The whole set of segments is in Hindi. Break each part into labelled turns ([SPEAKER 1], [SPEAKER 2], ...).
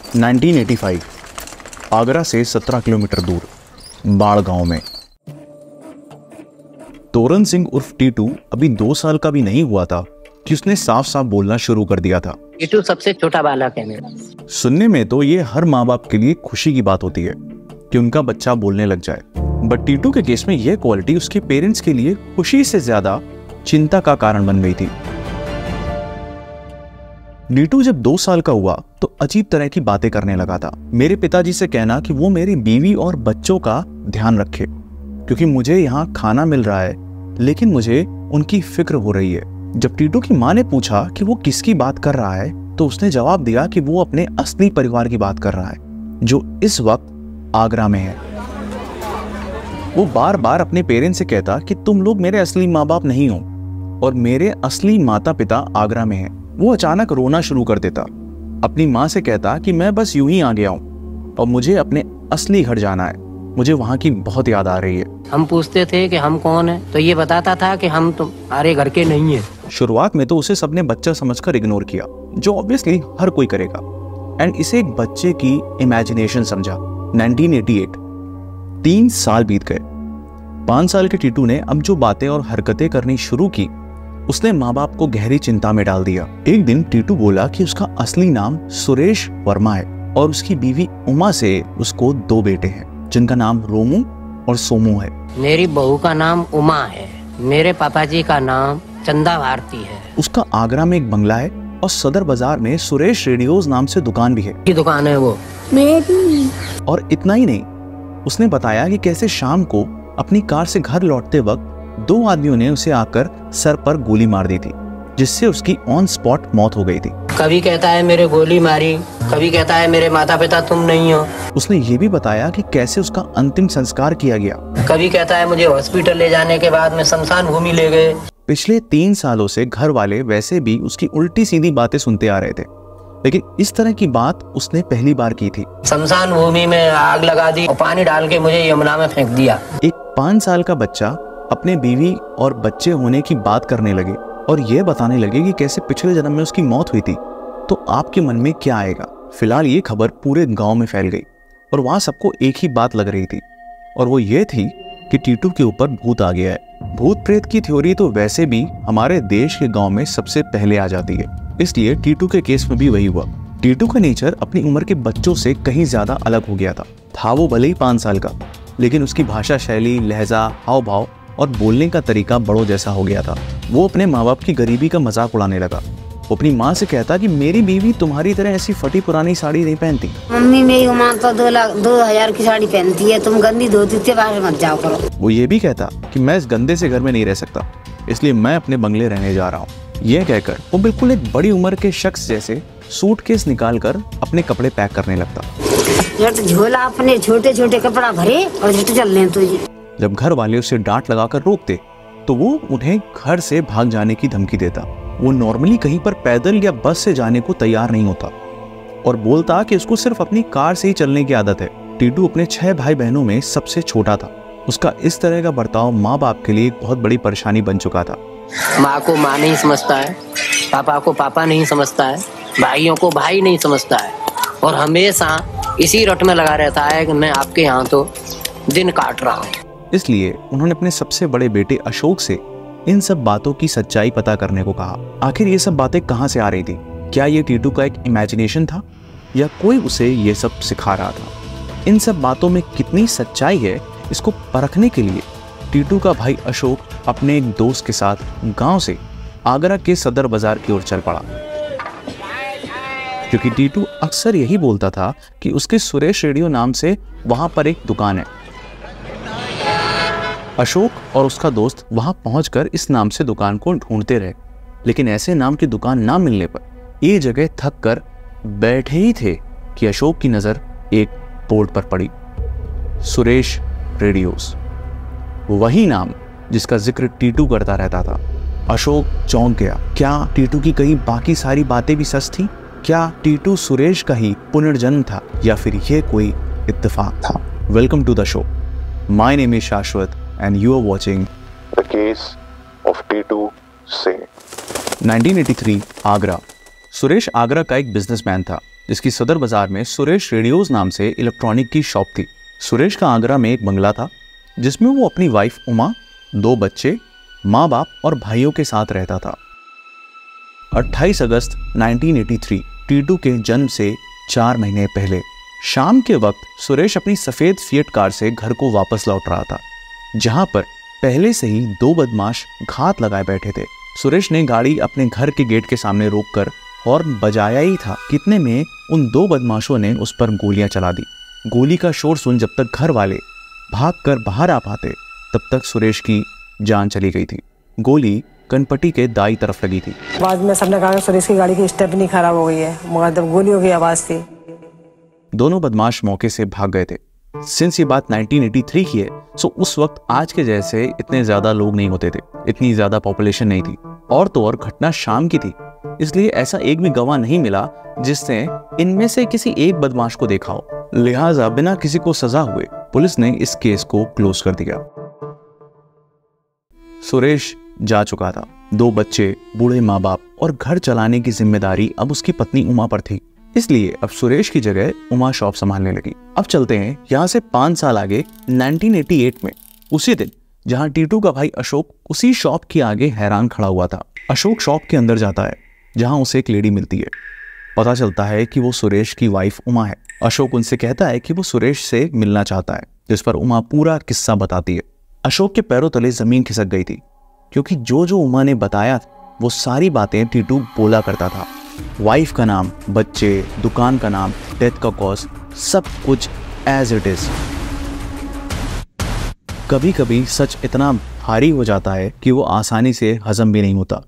[SPEAKER 1] 1985 आगरा से 17 किलोमीटर दूर बाड़ गांव में तोरन सिंह उर्फ टीटू अभी 2 साल का भी नहीं हुआ था कि उसने साफ साफ बोलना शुरू कर दिया था।
[SPEAKER 2] टीटू सबसे छोटा बालक है मेरा।
[SPEAKER 1] सुनने में तो ये हर माँ बाप के लिए खुशी की बात होती है कि उनका बच्चा बोलने लग जाए, बट टीटू के केस में यह क्वालिटी उसके पेरेंट्स के लिए खुशी से ज्यादा चिंता का कारण बन गई थी। टीटू जब 2 साल का हुआ तो अजीब तरह की बातें करने लगा था। मेरे पिताजी से कहना कि वो मेरी बीवी और बच्चों का ध्यान रखे क्योंकि मुझे यहाँ खाना मिल रहा है लेकिन मुझे उनकी फिक्र हो रही है। जब टीटू की माँ ने पूछा कि वो किसकी बात कर रहा है तो उसने जवाब दिया कि वो अपने असली परिवार की बात कर रहा है जो इस वक्त आगरा में है। वो बार बार अपने पेरेंट्स से कहता कि तुम लोग मेरे असली माँ बाप नहीं हो और मेरे असली माता पिता आगरा में हैं। वो अचानक रोना शुरू कर देता। अपनी माँ से कहता कि मैं बस यूं ही आ गया हूँ और मुझे अपने असली घर जाना है, मुझे वहाँ की बहुत याद आ रही है।
[SPEAKER 2] हम पूछते थे कि हम कौन है तो ये बताता था कि हम तुम्हारे घर के नहीं है।
[SPEAKER 1] शुरुआत में तो उसे सबने बच्चा समझकर इग्नोर किया, जो ऑब्वियसली हर कोई करेगा, एंड इसे एक बच्चे की इमेजिनेशन समझा। 1988 3 साल बीत गए। 5 साल के टीटू ने अब जो बातें और हरकतें करनी शुरू की उसने माँ बाप को गहरी चिंता में डाल दिया। एक दिन टीटू बोला कि उसका असली नाम सुरेश वर्मा है और उसकी बीवी उमा से उसको 2 बेटे हैं जिनका नाम रोमू और सोमू है।
[SPEAKER 2] मेरी बहू का नाम उमा है, मेरे पापा जी का नाम चंदा भारती है।
[SPEAKER 1] उसका आगरा में एक बंगला है और सदर बाजार में सुरेश रेडियोज नाम से दुकान भी है।
[SPEAKER 2] की दुकान है वो
[SPEAKER 3] मेरी।
[SPEAKER 1] और इतना ही नहीं, उसने बताया कि कैसे शाम को अपनी कार से घर लौटते वक्त 2 आदमियों ने उसे आकर सर पर गोली मार दी थी जिससे उसकी ऑन स्पॉट मौत हो गई थी।
[SPEAKER 2] कभी कहता है मेरे गोली मारी, कभी कहता है मेरे माता पिता तुम नहीं हो।
[SPEAKER 1] उसने ये भी बताया कि कैसे उसका अंतिम संस्कार किया गया।
[SPEAKER 2] कभी कहता है मुझे हॉस्पिटल ले जाने के बाद में शमशान भूमि ले गए।
[SPEAKER 1] पिछले 3 सालों से घर वाले वैसे भी उसकी उल्टी सीधी बातें सुनते आ रहे थे, लेकिन इस तरह की बात उसने पहली बार की थी।
[SPEAKER 2] शमशान भूमि में आग लगा दी और पानी डाल के मुझे यमुना में फेंक दिया।
[SPEAKER 1] एक 5 साल का बच्चा अपने बीवी और बच्चे होने की बात करने लगे और यह बताने लगे कि कैसे पिछले जन्म में उसकी मौत हुई थी, तो आपके मन में क्या आएगा? फिलहाल ये खबर पूरे गांव में फैल गई और वहां सबको एक ही बात लग रही थी और वो ये थी कि टीटू के ऊपर भूत आ गया है। भूत प्रेत की थ्योरी तो वैसे भी हमारे देश के गांव में सबसे पहले आ जाती है, इसलिए टीटू के केस में भी वही हुआ। टीटू का नेचर अपनी उम्र के बच्चों से कहीं ज्यादा अलग हो गया था वो भले ही 5 साल का, लेकिन उसकी भाषा शैली, लहजा, हाव भाव और बोलने का तरीका बड़ों जैसा हो गया था। वो अपने माँ बाप की गरीबी का मजाक उड़ाने लगा। वो अपनी माँ से कहता कि मेरी बीवी तुम्हारी तरह ऐसी फटी पुरानी साड़ी नहीं पहनती।
[SPEAKER 3] मम्मी मेरी उमा तो 2,000 की साड़ी पहनती है, तुम गंदी धोती से बाहर मत जाओ करो।
[SPEAKER 1] वो ये भी कहता कि मैं इस गंदे से घर में नहीं रह सकता, इसलिए मैं अपने बंगले रहने जा रहा हूँ। यह कहकर वो बिल्कुल एक बड़ी उम्र के शख्स जैसे सूटकेस निकालकर अपने कपड़े पैक करने लगता।
[SPEAKER 3] झोला अपने छोटे छोटे कपड़ा भरे और झट चल रहे तुझे।
[SPEAKER 1] जब घर वाले उसे डांट लगाकर रोकते तो वो उन्हें घर से भाग जाने की धमकी देता। वो नॉर्मली कहीं पर पैदल या बस से जाने को तैयार नहीं होता और बोलता कि उसको सिर्फ अपनी कार से ही चलने की आदत है। टीटू अपने 6 भाई बहनों में सबसे छोटा था। उसका इस तरह का बर्ताव माँ बाप के लिए एक बहुत बड़ी परेशानी बन चुका था।
[SPEAKER 2] माँ को माँ नहीं समझता है, पापा को पापा नहीं समझता है, भाइयों को भाई नहीं समझता है और हमेशा इसी रट में लगा रहता है कि मैं आपके यहाँ तो दिन काट रहा हूँ।
[SPEAKER 1] इसलिए उन्होंने अपने सबसे बड़े बेटे अशोक से इन सब बातों की सच्चाई पता करने को कहा। आखिर ये सब बातें कहाँ से आ रही थी? क्या ये टीटू का एक इमेजिनेशन था या कोई उसे ये सब सिखा रहा था? इन सब बातों में कितनी सच्चाई है, इसको परखने के लिए टीटू का भाई अशोक अपने एक दोस्त के साथ गांव से आगरा के सदर बाजार की ओर चल पड़ा, क्योंकि टीटू अक्सर यही बोलता था कि उसके सुरेश रेडियो नाम से वहां पर एक दुकान है। अशोक और उसका दोस्त वहां पहुंचकर इस नाम से दुकान को ढूंढते रहे, लेकिन ऐसे नाम की दुकान ना मिलने पर ये जगह थक कर बैठे ही थे कि अशोक की नजर एक बोर्ड पर पड़ी, सुरेश रेडियोस। वही नाम जिसका जिक्र टीटू करता रहता था। अशोक चौंक गया। क्या टीटू की कई बाकी सारी बातें भी सच थी? क्या टीटू सुरेश का ही पुनर्जन्म था या फिर यह कोई इत्तेफाक था? Welcome to the show. My name is Shashwat and you are watching The Case of T2 Singh। 1983 Agra Suresh Agra का एक बिजनेसमैन था जिसकी सदर बाजार में सुरेश रेडियोज नाम से इलेक्ट्रॉनिक की शॉप थी। सुरेश का आगरा में एक बंगला था जिसमें वो अपनी वाइफ उमा, 2 बच्चे, माँ बाप और भाइयों के साथ रहता था। 28 अगस्त 1983 टीटू के जन्म से 4 महीने पहले शाम के वक्त सुरेश अपनी सफेद फिएट कार से घर को वापस लौट रहा था, जहां पर पहले से ही 2 बदमाश घात लगाए बैठे थे। सुरेश ने गाड़ी अपने घर के गेट के सामने रोककर हॉर्न बजाया ही था, कितने में उन 2 बदमाशों ने उस पर गोलियां चला दी। गोली का शोर सुन जब तक घर वाले भागकर बाहर आ पाते तब तक सुरेश की जान चली गई थी। गोली कनपट्टी के दाई तरफ लगी थी।
[SPEAKER 4] बाद में सबने कहा सुरेश की गाड़ी की स्टेपनी खराब हो गई है, मगर जब गोलियों की आवाज थी।
[SPEAKER 1] दोनों बदमाश मौके से भाग गए थे। सिंस ये बात 1983 की है, सो उस वक्त आज के जैसे इतने ज्यादा लोग नहीं होते थे, इतनी ज्यादा पॉपुलेशन नहीं थी, और तो और घटना शाम की थी, इसलिए ऐसा एक भी गवाह नहीं मिला जिसने इनमें से किसी एक बदमाश को देखा हो। लिहाजा बिना किसी को सजा हुए पुलिस ने इस केस को क्लोज कर दिया। सुरेश जा चुका था। 2 बच्चे, बूढ़े माँ बाप और घर चलाने की जिम्मेदारी अब उसकी पत्नी उमा पर थी, इसलिए अब सुरेश की जगह उमा शॉप संभालने लगी। अब चलते हैं यहाँ से 5 साल आगे 1988 में, उसी दिन जहाँ टीटू का भाई अशोक उसी शॉप के आगे हैरान खड़ा हुआ था। अशोक शॉप के अंदर जाता है जहाँ उसे एक लेडी मिलती है। पता चलता है कि वो सुरेश की वाइफ उमा है। अशोक उनसे कहता है कि वो सुरेश से मिलना चाहता है, जिस पर उमा पूरा किस्सा बताती है। अशोक के पैरों तले जमीन खिसक गई थी, क्योंकि जो जो उमा ने बताया वो सारी बातें टीटू बोला करता था। वाइफ का नाम, बच्चे, दुकान का नाम, डेथ का कॉज, सब कुछ एज इट इज। कभी कभी सच इतना भारी हो जाता है कि वो आसानी से हजम भी नहीं होता।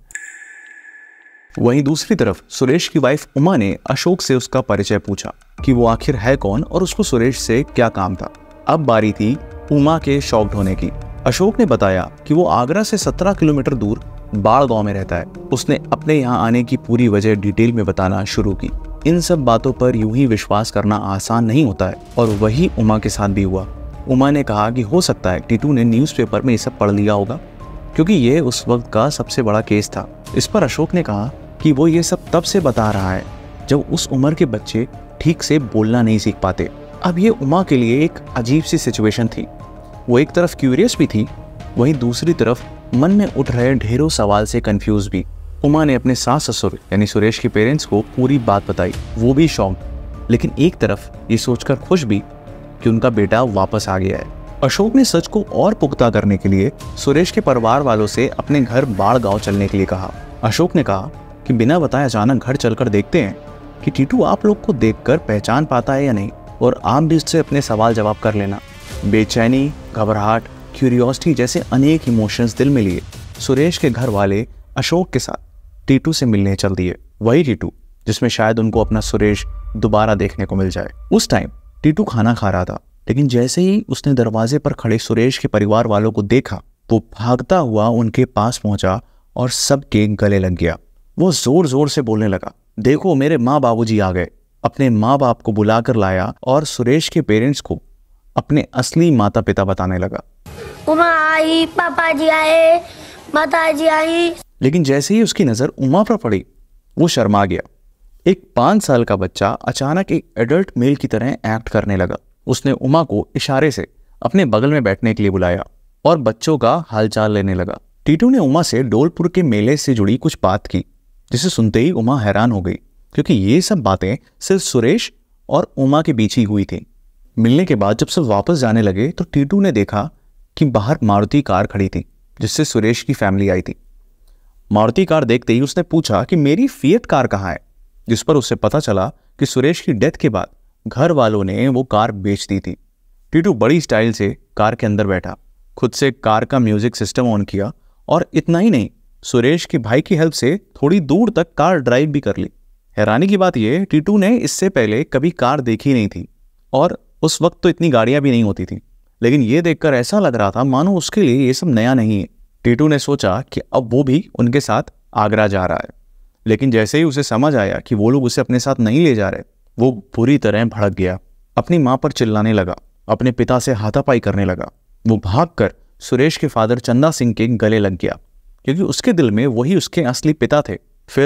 [SPEAKER 1] वहीं दूसरी तरफ सुरेश की वाइफ उमा ने अशोक से उसका परिचय पूछा कि वो आखिर है कौन और उसको सुरेश से क्या काम था। अब बारी थी उमा के शॉक्ड होने की। अशोक ने बताया कि वो आगरा से 17 किलोमीटर दूर बाड़ गांव में रहता है। उसने अपने यहाँ आने की पूरी वजह डिटेल में बताना शुरू की। इन सब बातों पर यूं ही विश्वास करना आसान नहीं होता है, और वही उमा के साथ भी हुआ। उमा ने कहा कि हो सकता है टीटू ने न्यूज़पेपर में ये सब पढ़ लिया होगा, क्योंकि ये उस वक्त का सबसे बड़ा केस था। इस पर अशोक ने कहा कि वो ये सब तब से बता रहा है जब उस उम्र के बच्चे ठीक से बोलना नहीं सीख पाते। अब ये उमा के लिए एक अजीब सी सिचुएशन थी। वो एक तरफ क्यूरियस भी थी, वहीं दूसरी तरफ मन में उठ रहे ढेरों सवाल से कंफ्यूज भी। उमा ने अपने सास ससुर यानी सुरेश के पेरेंट्स को पूरी बात बताई। वो भी शॉक्ड, लेकिन एक तरफ ये सोचकर खुश भी कि उनका बेटा वापस आ गया है। अशोक ने सच को और पुख्ता करने के लिए सुरेश के परिवार वालों से अपने घर बाड़ गांव चलने के लिए कहा। अशोक ने कहा कि बिना बताए अचानक घर चलकर देखते हैं कि टीटू आप लोग को देखकर पहचान पाता है या नहीं, और आप भी उससे अपने सवाल जवाब कर लेना। बेचैनी, घबराहट, क्यूरियोसिटी जैसे अनेक इमोशंस दिल में लिए सुरेश के घर वाले अशोक के साथ टीटू से मिलने चल दिए। वही टीटू जिसमें शायद उनको अपना सुरेश दोबारा देखने को मिल जाए। उस टाइम टीटू खाना खा रहा था, लेकिन जैसे ही उसने दरवाजे पर खड़े सुरेश के परिवार वालों को देखा, वो भागता हुआ उनके पास पहुंचा और सबके गले लग गया। वो जोर जोर से बोलने लगा, देखो मेरे माँ बाबूजी आ गए। अपने माँ बाप को बुलाकर लाया और सुरेश के पेरेंट्स को अपने असली माता पिता बताने लगा।
[SPEAKER 5] उमा आई, पापा जी आए, माता जी आई।
[SPEAKER 1] लेकिन जैसे ही उसकी नजर उमा पर पड़ी, वो शर्मा गया। एक 5 साल का बच्चा अचानक एक एडल्ट मेल की तरह एक्ट करने लगा। उसने उमा को इशारे से अपने बगल में बैठने के लिए बुलाया और बच्चों का हालचाल लेने लगा। टीटू ने उमा से डोलपुर के मेले से जुड़ी कुछ बात की, जिसे सुनते ही उमा हैरान हो गई, क्योंकि ये सब बातें सिर्फ सुरेश और उमा के बीच ही हुई थी। मिलने के बाद जब सब वापस जाने लगे तो टीटू ने देखा कि बाहर मारुति कार खड़ी थी, जिससे सुरेश की फैमिली आई थी। मारुति कार देखते ही उसने पूछा कि मेरी फिएट कार कहाँ है, जिस पर उसे पता चला कि सुरेश की डेथ के बाद घर वालों ने वो कार बेच दी थी। टीटू बड़ी स्टाइल से कार के अंदर बैठा, खुद से कार का म्यूजिक सिस्टम ऑन किया, और इतना ही नहीं, सुरेश के भाई की हेल्प से थोड़ी दूर तक कार ड्राइव भी कर ली। हैरानी की बात यह, टीटू ने इससे पहले कभी कार देखी नहीं थी, और उस वक्त तो इतनी गाड़ियां भी नहीं होती थी, लेकिन ये देखकर ऐसा लग रहा था मानो उसके लिए ये सब नया नहीं है। टीटू ने सोचा कि अब वो भी उनके साथ आगरा जा रहा है, लेकिन जैसे ही उसे समझ आया कि वो लोग उसे अपने साथ नहीं ले जा रहे, वो बुरी तरह भड़क गया। अपनी माँ पर चिल्लाने लगा, अपने पिता से हाथापाई करने लगा। वो भागकर सुरेश के फादर चंदा सिंह के गले लग गया, क्योंकि उसके दिल में वही उसके असली पिता थे। फिर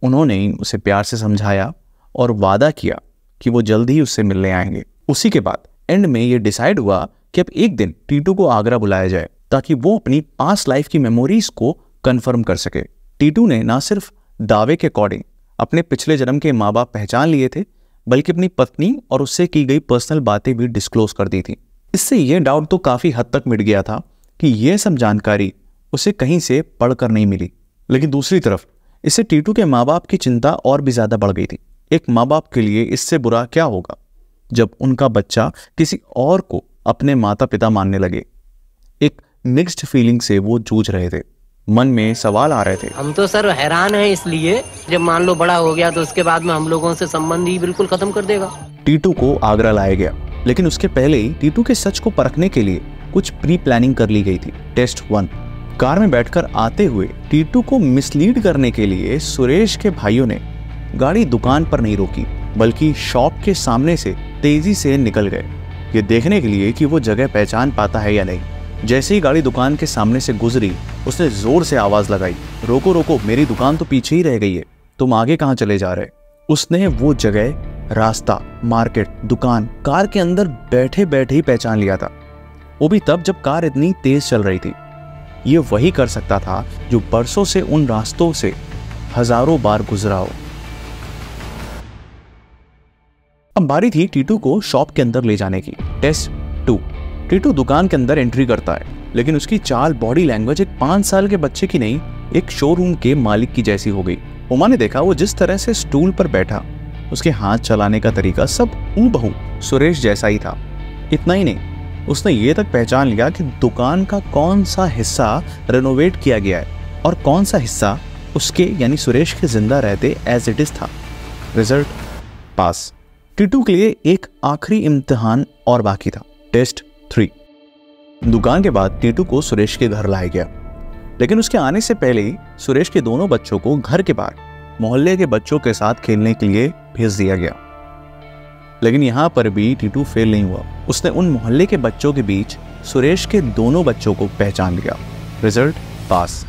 [SPEAKER 1] उन्होंने उसे प्यार से समझाया और वादा किया कि वो जल्द ही उससे मिलने आएंगे। उसी के बाद एंड में ये डिसाइड हुआ कि अब एक दिन टीटू को आगरा बुलाया जाए ताकि वो अपनी पास्ट लाइफ की मेमोरीज को कंफर्म कर सके। टीटू ने ना सिर्फ दावे के अकॉर्डिंग अपने पिछले जन्म के माँ बाप पहचान लिए थे, बल्कि अपनी पत्नी और उससे की गई पर्सनल बातें भी डिस्क्लोज कर दी थी। इससे यह डाउट तो काफी हद तक मिट गया था कि यह सब जानकारी उसे कहीं से पढ़कर नहीं मिली। लेकिन दूसरी तरफ इससे टीटू के माँ बाप की चिंता और भी ज्यादा बढ़ गई थी। एक माँ बाप के लिए इससे बुरा क्या होगा जब उनका बच्चा किसी और को अपने माता पिता मानने लगे। एक मिक्स्ड फीलिंग से वो जूझ रहे थे, मन में सवाल आ रहे थे।
[SPEAKER 2] हम तो सर हैरान हैं, इसलिए जब मान लो बड़ा हो गया तो उसके बाद में हम लोगों से संबंध ही बिल्कुल खत्म कर देगा।
[SPEAKER 1] टीटू को आगरा लाया गया, लेकिन उसके पहले ही टीटू के सच को परखने के लिए कुछ प्री प्लानिंग कर ली गई थी। टेस्ट 1। कार में बैठकर आते हुए टीटू को मिसलीड करने के लिए सुरेश के भाइयों ने गाड़ी दुकान पर नहीं रोकी, बल्कि शॉप के सामने से तेजी से निकल गए, ये देखने के लिए कि वो जगह पहचान पाता है या नहीं। जैसे ही गाड़ी दुकान के सामने से गुजरी, उसने जोर से आवाज लगाई, रोको रोको, मेरी दुकान तो पीछे ही रह गई है, तुम आगे कहाँ चले जा रहे। उसने वो जगह, रास्ता, मार्केट, दुकान कार के अंदर बैठे बैठे ही पहचान लिया था, वो भी तब जब कार इतनी तेज चल रही थी। ये वही कर सकता था जो बरसों से उन रास्तों से हजारों बार गुजरा हो। अब बारी थी टीटू को शॉप के अंदर ले जाने की। टेस्ट 2। टीटू दुकान के अंदर एंट्री करता है, लेकिन उसकी चाल, बॉडी लैंग्वेज एक 5 साल के बच्चे की नहीं, एक शोरूम के मालिक की जैसी हो गई। उमा ने देखा वो जिस तरह से स्टूल पर बैठा, उसके हाथ चलाने का तरीका सब हूबहू सुरेश जैसा ही था। इतना ही नहीं, उसने ये तक पहचान लिया कि दुकान का कौन सा हिस्सा रेनोवेट किया गया है और कौन सा हिस्सा उसके यानी सुरेश के जिंदा रहते एज इट इज था। Result pass. टीटू के लिए एक आखिरी इम्तिहान और बाकी था। टेस्ट 3। दुकान के बाद टीटू को सुरेश के घर लाया गया, लेकिन उसके आने से पहले ही सुरेश के दोनों बच्चों को घर के बाहर मोहल्ले के बच्चों के साथ खेलने के लिए भेज दिया गया। लेकिन यहां पर भी टीटू फेल नहीं हुआ। उसने उन मोहल्ले के बच्चों के बीच सुरेश के दोनों बच्चों को पहचान लिया। Result pass.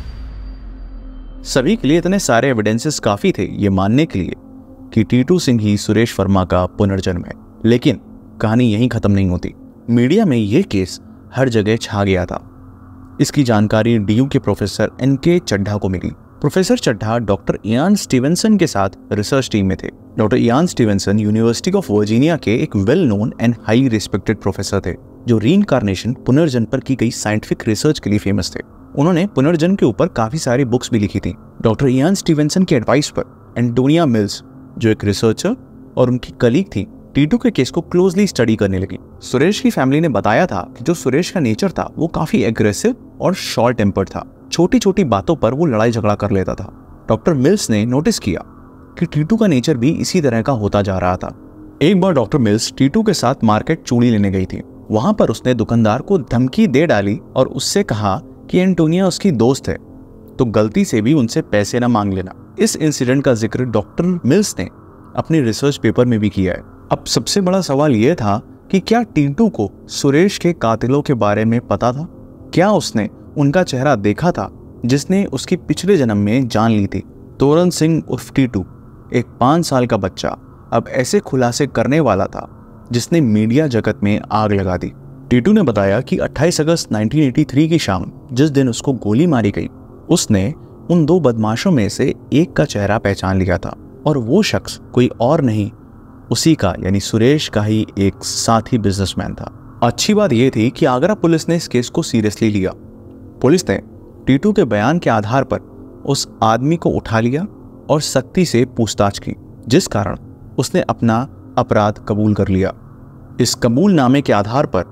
[SPEAKER 1] सभी के लिए इतने सारे एविडेंसेस काफी थे ये मानने के लिए कि टीटू सिंह ही सुरेश वर्मा का पुनर्जन्म है। लेकिन कहानी यहीं खत्म नहीं होती। मीडिया में यह केस हर जगह छा गया था। इसकी जानकारी डीयू के प्रोफेसर एनके चड्ढा को मिली। Professor Chadha doctor Ian Stevenson के साथ रिसर्च टीम में थे। Doctor Ian Stevenson university of Virginia के एक well known and high respected professor थे, जो रीइंकार्नेशन, पुनर्जन्म पर की गई साइंटिफिक रिसर्च के लिए फेमस थे। उन्होंने पुनर्जन्म के ऊपर काफी सारी बुक्स भी लिखी थी। डॉक्टर इयान स्टीवेंसन के एडवाइस पर एंटोनिया मिल्स, जो एक रिसर्चर और उनकी कलीग थी, टीटू के केस को क्लोजली स्टडी करने लगी। सुरेश की फैमिली ने बताया था कि जो सुरेश का नेचर था वो काफी एग्रेसिव और शॉर्ट टेम्पर्ड था। छोटी छोटी बातों पर वो लड़ाई झगड़ा कर लेता था। डॉक्टर मिल्स ने नोटिस किया कि टीटू का नेचर भी इसी तरह का होता जा रहा था। एक बार डॉक्टर मिल्स टीटू के साथ मार्केट चूड़ी लेने गई थी। वहां पर उसने दुकानदार को धमकी दे डाली और उससे कहा कि एंटोनिया उसकी दोस्त है, तो गलती से भी उनसे पैसे न मांग लेना। इस इंसिडेंट का जिक्र डॉक्टर मिल्स ने अपने रिसर्च पेपर में भी किया है। अब सबसे बड़ा सवाल यह था कि क्या टीटू को सुरेश के कातिलों के बारे में पता था? क्या उसने उनका चेहरा देखा था जिसने उसकी पिछले जन्म में जान ली थी? तोरण सिंह उर्फ टीटू, एक 5 साल का बच्चा, अब ऐसे खुलासे करने वाला था जिसने मीडिया जगत में आग लगा दी। टीटू ने बताया कि 28 अगस्त 1983 की शाम, जिस दिन उसको गोली मारी गई, उसने उन 2 बदमाशों में से एक का चेहरा पहचान लिया था और वो शख्स कोई और नहीं, उसी का यानी सुरेश का ही एक साथी बिजनेसमैन था। अच्छी बात यह थी कि आगरा पुलिस ने इस केस को सीरियसली लिया। पुलिस ने टीटू के बयान के आधार पर उस आदमी को उठा लिया और सख्ती से पूछताछ की, जिस कारण उसने अपना अपराध कबूल कर लिया। इस कबूलनामे के आधार पर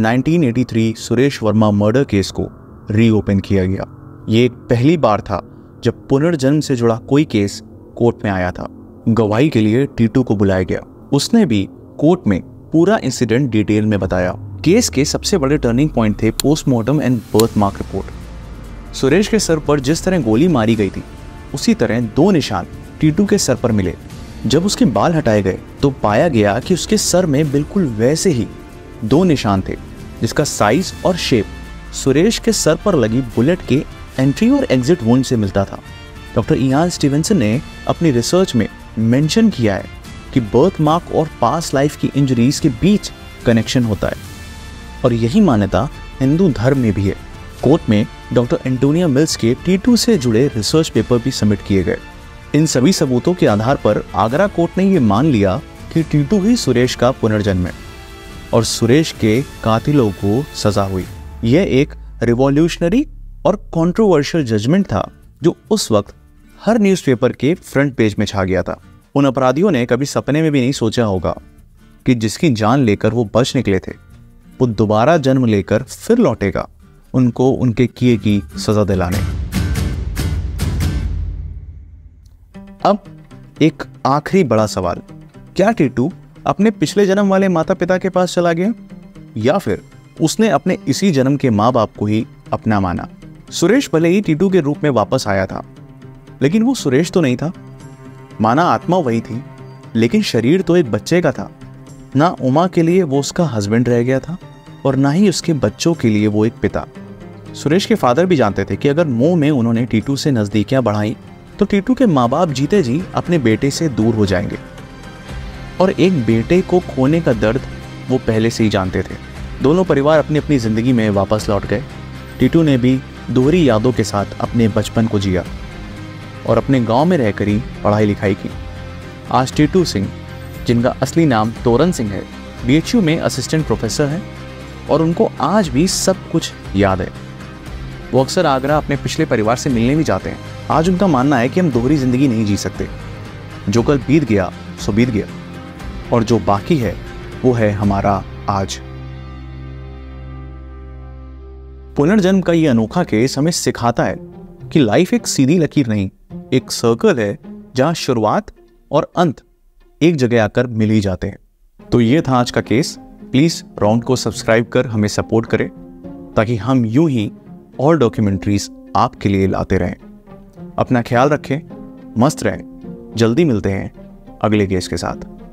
[SPEAKER 1] 1983 सुरेश वर्मा मर्डर केस को रीओपन किया गया। ये पहली बार था जब पुनर्जन्म से जुड़ा कोई केस कोर्ट में आया था। गवाही के लिए टीटू को बुलाया गया। उसने भी कोर्ट में पूरा इंसिडेंट डिटेल में बताया। केस के सबसे बड़े टर्निंग पॉइंट थे postmortem and birthmark report. Suresh के सर पर जिस तरह गोली मारी गई थी, उसी तरह 2 निशान टीटू के सर पर मिले। जब उसके बाल हटाए गए तो पाया गया कि उसके सर में बिल्कुल वैसे ही 2 निशान थे, जिसका साइज और शेप सुरेश के सर पर लगी बुलेट के एंट्री और एग्जिट वुंड से मिलता था। डॉक्टर इयान स्टीवेंसन ने अपनी रिसर्च में मेंशन किया है कि बर्थ मार्क और पास्ट लाइफ की इंजरीज के बीच कनेक्शन होता है और यही मान्यता हिंदू धर्म में भी है। कोर्ट में डॉक्टर एंटोनिया मिल्स के टीटू से जुड़े रिसर्च पेपर भी सबमिट किए गए। इन सभी सबूतों के आधार पर आगरा कोर्ट ने यह मान लिया कि टीटू ही सुरेश का पुनर्जन्म है और सुरेश के कातिलों को सजा हुई। यह एक रिवॉल्यूशनरी और कंट्रोवर्शियल जजमेंट था जो उस वक्त हर न्यूज़पेपर के फ्रंट पेज में छा गया था। उन अपराधियों ने कभी सपने में भी नहीं सोचा होगा कि जिसकी जान लेकर वो बच निकले थे वो दोबारा जन्म लेकर फिर लौटेगा उनको उनके किए की सजा दिलाने। अब एक आखिरी बड़ा सवाल, क्या टीटू अपने पिछले जन्म वाले माता पिता के पास चला गया या फिर उसने अपने इसी जन्म के माँ बाप को ही अपना माना? सुरेश भले ही टीटू के रूप में वापस आया था लेकिन वो सुरेश तो नहीं था। माना आत्मा वही थी लेकिन शरीर तो एक बच्चे का था। ना उमा के लिए वो उसका हस्बैंड रह गया था और ना ही उसके बच्चों के लिए वो एक पिता। सुरेश के फादर भी जानते थे कि अगर मोह में उन्होंने टीटू से नजदीकियां बढ़ाई तो टीटू के माँ बाप जीते जी अपने बेटे से दूर हो जाएंगे और एक बेटे को खोने का दर्द वो पहले से ही जानते थे। दोनों परिवार अपनी अपनी जिंदगी में वापस लौट गए। टीटू ने भी दोहरी यादों के साथ अपने बचपन को जिया और अपने गांव में रहकर ही पढ़ाई लिखाई की। आज टीटू सिंह, जिनका असली नाम तोरन सिंह है, BHU में असिस्टेंट प्रोफेसर हैं और उनको आज भी सब कुछ याद है। वो अक्सर आगरा अपने पिछले परिवार से मिलने भी जाते हैं। आज उनका मानना है कि हम दोहरी जिंदगी नहीं जी सकते। जो कल बीत गया सो बीत गया और जो बाकी है वो है हमारा आज। पुनर्जन्म का ये अनोखा केस हमें सिखाता है कि लाइफ एक सीधी लकीर नहीं, एक सर्कल है जहां शुरुआत और अंत एक जगह आकर मिल ही जाते हैं। तो ये था आज का केस। प्लीज राउंड को सब्सक्राइब कर हमें सपोर्ट करें ताकि हम यूं ही और डॉक्यूमेंट्रीज आपके लिए लाते रहें। अपना ख्याल रखें, मस्त रहें। जल्दी मिलते हैं अगले केस के साथ।